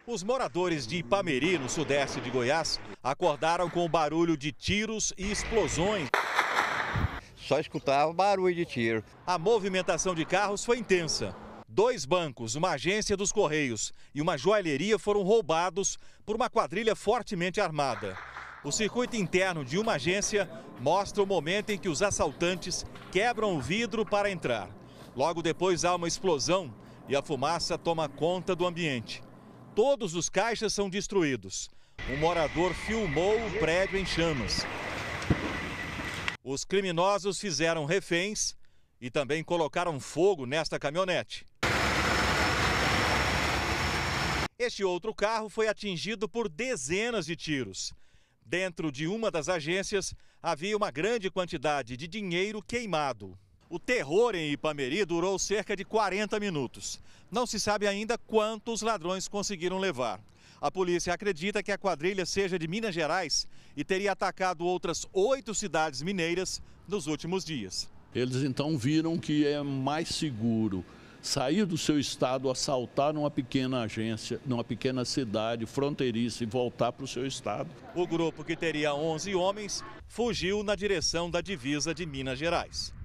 Os moradores de Ipameri, no sudeste de Goiás, acordaram com o barulho de tiros e explosões. Só escutava barulho de tiro. A movimentação de carros foi intensa. 2 bancos, uma agência dos Correios e uma joalheria foram roubados por uma quadrilha fortemente armada. O circuito interno de uma agência mostra o momento em que os assaltantes quebram o vidro para entrar. Logo depois há uma explosão e a fumaça toma conta do ambiente. Todos os caixas são destruídos. Um morador filmou o prédio em chamas. Os criminosos fizeram reféns e também colocaram fogo nesta caminhonete. Este outro carro foi atingido por dezenas de tiros. Dentro de uma das agências havia uma grande quantidade de dinheiro queimado. O terror em Ipameri durou cerca de 40 minutos. Não se sabe ainda quantos ladrões conseguiram levar. A polícia acredita que a quadrilha seja de Minas Gerais e teria atacado outras 8 cidades mineiras nos últimos dias. Eles então viram que é mais seguro sair do seu estado, assaltar numa pequena agência, numa pequena cidade fronteiriça e voltar para o seu estado. O grupo, que teria 11 homens, fugiu na direção da divisa de Minas Gerais.